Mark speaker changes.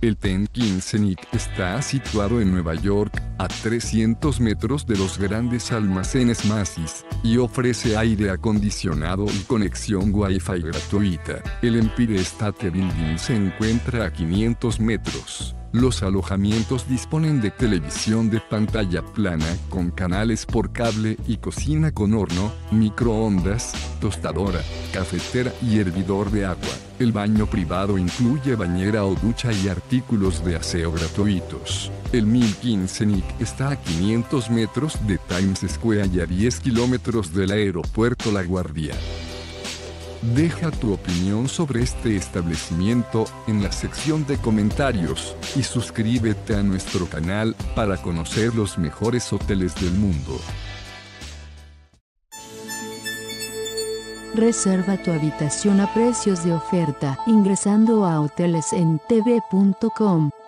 Speaker 1: El Tenkin Scenic está situado en Nueva York, a 300 metros de los grandes almacenes Macy's, y ofrece aire acondicionado y conexión Wi-Fi gratuita. El Empire State Building se encuentra a 500 metros. Los alojamientos disponen de televisión de pantalla plana con canales por cable y cocina con horno, microondas, tostadora, cafetera y hervidor de agua. El baño privado incluye bañera o ducha y artículos de aseo gratuitos. El Milking Scenic está a 500 metros de Times Square y a 10 kilómetros del aeropuerto LaGuardia. Deja tu opinión sobre este establecimiento en la sección de comentarios y suscríbete a nuestro canal para conocer los mejores hoteles del mundo.
Speaker 2: Reserva tu habitación a precios de oferta ingresando a hotelesentv.com.